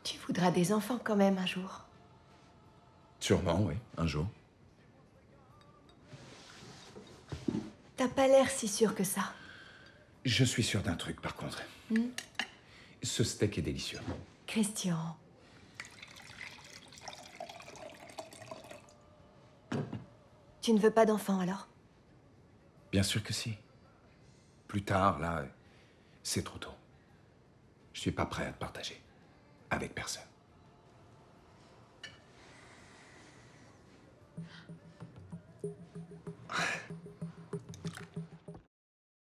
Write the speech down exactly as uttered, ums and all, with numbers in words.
Tu voudras des enfants quand même un jour. Sûrement, oui, un jour. T'as pas l'air si sûr que ça. Je suis sûr d'un truc, par contre. Hmm? Ce steak est délicieux. Christian. Tu ne veux pas d'enfants, alors? Bien sûr que si. Plus tard, là, c'est trop tôt. Je suis pas prêt à te partager. Avec personne.